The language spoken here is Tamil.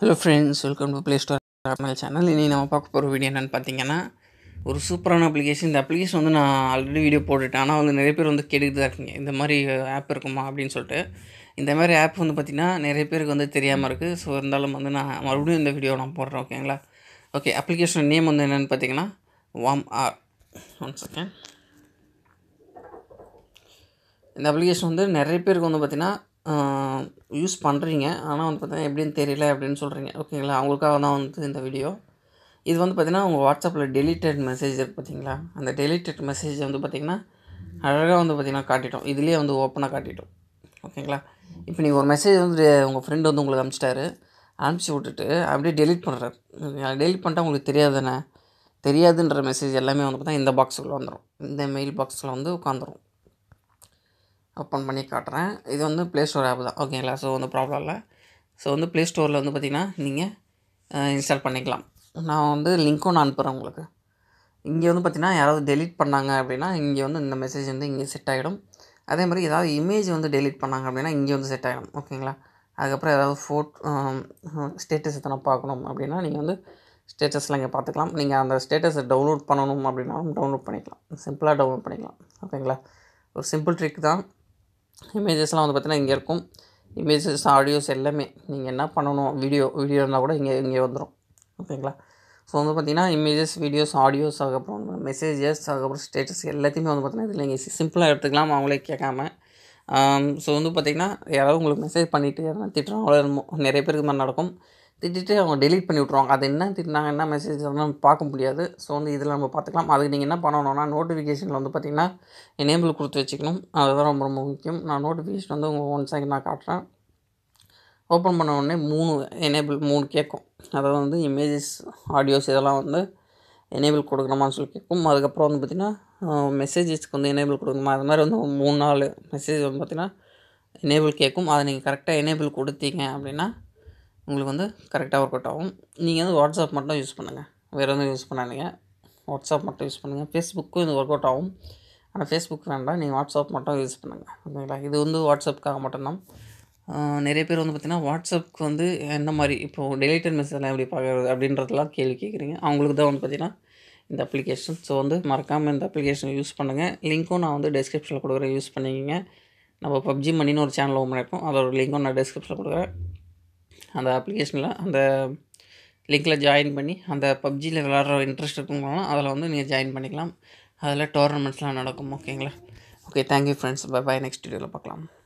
Hello friends, welcome to play store channel. இனி நம்ம பார்க்க போகிற வீடியோ என்னென்னு பார்த்தீங்கன்னா, ஒரு சூப்பரான அப்ளிகேஷன். இந்த அப்ளிகேஷன் வந்து நான் ஆல்ரெடி வீடியோ போட்டுட்டேன். ஆனால் வந்து நிறைய பேர் வந்து கேட்டுட்டு தான் இருக்கீங்க, இந்த மாதிரி ஆப் இருக்குமா அப்படின்னு சொல்லிட்டு. இந்த மாதிரி ஆப் வந்து பார்த்திங்கன்னா நிறைய பேருக்கு வந்து தெரியாமல் இருக்குது. ஸோ இருந்தாலும் வந்து நான் மறுபடியும் இந்த வீடியோ நான் போடுறேன், ஓகேங்களா? ஓகே, அப்ளிகேஷன் நேம் வந்து என்னென்னு பார்த்தீங்கன்னா வார்ம் ஆர். One second. இந்த அப்ளிகேஷன் வந்து நிறைய பேருக்கு வந்து பார்த்திங்கன்னா யூஸ் பண்ணுறீங்க, ஆனால் வந்து பார்த்திங்கன்னா எப்படின்னு தெரியல அப்படின்னு சொல்கிறீங்க, ஓகேங்களா? அவங்களுக்காக தான் வந்து இந்த வீடியோ. இது வந்து பார்த்திங்கன்னா உங்கள் வாட்ஸ்அப்பில் டெலிட்டட் மெசேஜ் இருக்குது பார்த்தீங்களா? அந்த டெலிட்டட் மெசேஜ் வந்து பார்த்திங்கன்னா அழகாக வந்து பார்த்திங்கன்னா காட்டிட்டோம். இதுலேயே வந்து ஓப்பனாக காட்டிட்டோம், ஓகேங்களா? இப்போ நீங்கள் ஒரு மெசேஜ் வந்து உங்கள் ஃப்ரெண்டு வந்து உங்களுக்கு அனுப்பிச்சிட்டாரு. அனுப்பிச்சி விட்டுட்டு அப்படியே டெலிட் பண்ணுறாரு. டெலிட் பண்ணிட்டா உங்களுக்கு தெரியாது தானே? தெரியாதுன்ற மெசேஜ் எல்லாமே வந்து பார்த்தா இந்த பாக்ஸுக்குள்ளே வந்துடும். இந்த மெயில் பாக்ஸில் வந்து உட்காந்துரும். ஓப்பன் பண்ணி காட்டுறேன். இது வந்து ப்ளே ஸ்டோர் ஆப் தான், ஓகேங்களா? ஸோ வந்து ப்ராப்ளம் இல்லை. ஸோ வந்து ப்ளே ஸ்டோரில் வந்து பார்த்திங்கன்னா நீங்கள் இன்ஸ்டால் பண்ணிக்கலாம். நான் வந்து லிங்க்கும் நான் அனுப்புகிறேன் உங்களுக்கு. இங்கே வந்து பார்த்திங்கன்னா யாராவது டெலிட் பண்ணாங்க அப்படின்னா இங்கே வந்து இந்த மெசேஜ் வந்து இங்கே செட் ஆகிடும். அதே மாதிரி ஏதாவது இமேஜ் வந்து டெலிட் பண்ணாங்க அப்படின்னா இங்கே வந்து செட் ஆகிடும், ஓகேங்களா? அதுக்கப்புறம் ஏதாவது ஸ்டேட்டஸ் எத்தனை பார்க்கணும் அப்படின்னா நீங்கள் வந்து ஸ்டேட்டஸ்லாம் இங்கே பார்த்துக்கலாம். நீங்கள் அந்த ஸ்டேட்டஸை டவுன்லோட் பண்ணணும் அப்படின்னாலும் டவுன்லோட் பண்ணிக்கலாம். சிம்பிளாக டவுன்லோட் பண்ணிக்கலாம், ஓகேங்களா? ஒரு சிம்பிள் ட்ரிக் தான். இமேஜஸ்லாம் வந்து பார்த்திங்கன்னா இங்கே இருக்கும். இமேஜஸ், ஆடியோஸ் எல்லாமே நீங்கள் என்ன பண்ணணும், வீடியோ இருந்தால் கூட இங்கே வந்துடும், ஓகேங்களா? ஸோ வந்து பார்த்திங்கன்னா இமேஜஸ், வீடியோஸ், ஆடியோஸ், அதுக்கப்புறம் மெசேஜஸ், அதுக்கப்புறம் ஸ்டேட்டஸ் எல்லாத்தையுமே வந்து பார்த்திங்கன்னா இதில் நீங்கள் சிம்பிளாக எடுத்துக்கலாம், அவங்களே கேட்காம. ஸோ வந்து பார்த்திங்கன்னா யாராவது உங்களுக்கு மெசேஜ் பண்ணிவிட்டு யாராவது திட்டுறாங்களோ என்னமோ, நிறைய பேருக்கு மாதிரி நடக்கும். திட்டிட்டு அவங்க டெலிட் பண்ணி விட்ருவாங்க. அது என்ன திட்டினாங்க, என்ன மெசேஜ் நம்ம பார்க்க முடியாது. ஸோ வந்து இதில் நம்ம பார்த்துக்கலாம். அதுக்கு நீங்கள் என்ன பண்ணணும்னா நோட்டிஃபிகேஷனில் வந்து பார்த்திங்கன்னா எனேபிள் கொடுத்து வச்சுக்கணும். அதுதான் ரொம்ப ரொம்ப முக்கியம். நான் நோட்டிஃபிகேஷன் வந்து ஒன் செகண்ட் நான் காட்டுறேன். ஓப்பன் பண்ண உடனே 3 கேட்கும். அதாவது வந்து இமேஜஸ், ஆடியோஸ் இதெல்லாம் வந்து எனேபிள் கொடுக்கணுமான்னு சொல்லி கேட்கும். அதுக்கப்புறம் வந்து பார்த்திங்கன்னா மெசேஜஸ்க்கு வந்து எனேபிள் கொடுக்கணுமா, அது மாதிரி வந்து 3-4 மெசேஜ் வந்து பார்த்திங்கன்னா எனேபிள் கேட்கும். அதை நீங்கள் கரெக்டாக எனேபிள் கொடுத்தீங்க அப்படின்னா உங்களுக்கு வந்து கரெக்டாக ஒர்க் அவுட் ஆகும். நீங்கள் வந்து வாட்ஸ்அப் மட்டும் யூஸ் பண்ணுங்கள், வேறு எதுவும் யூஸ் பண்ணாதீங்க. வாட்ஸ்அப் மட்டும் யூஸ் பண்ணுங்கள். ஃபேஸ்புக்கும் இது ஒர்க் அவுட் ஆகும், ஆனால் ஃபேஸ்புக் வேண்டாம், நீங்கள் வாட்ஸ்அப் மட்டும் யூஸ் பண்ணுங்கள், ஓகேங்களா? இது வந்து வாட்ஸ்அப்புக்காக மட்டும்தான். நிறைய பேர் வந்து பார்த்திங்கன்னா வாட்ஸ்அப்புக்கு வந்து என்ன மாதிரி இப்போது டெலிட்டட் மெசேஜ்லாம் எப்படி பார்க்குறது அப்படின்றதெல்லாம் கேள்வி கேட்குறீங்க. அவங்களுக்கு தான் வந்து பார்த்திங்கன்னா இந்த அப்ளிகேஷன். ஸோ வந்து மறக்காமல் இந்த அப்ளிகேஷன் யூஸ் பண்ணுங்கள். லிங்க்கும் நான் வந்து டிஸ்கிரிப்ஷனில் கொடுக்குறேன், யூஸ் பண்ணிக்கிங்க. நம்ம PUBG மணின்னு ஒரு சேனல் ஓப்பன் பண்ணியிருக்கோம், அதோட லிங்க்கும் நான் டிஸ்கிரிப்ஷனில் கொடுக்குறேன். அந்த அப்ளிகேஷனில் அந்த லிங்க்கில் ஜாயின் பண்ணி அந்த PUBGயில் விளாட்ற இன்ட்ரெஸ்ட் இருக்குங்களா அதில் வந்து நீங்கள் ஜாயின் பண்ணிக்கலாம். அதில் டோர்னமெண்ட்ஸ்லாம் நடக்கும், ஓகேங்களா? Okay, thank you friends. Bye. Next வீடியோவில் பார்க்கலாம்.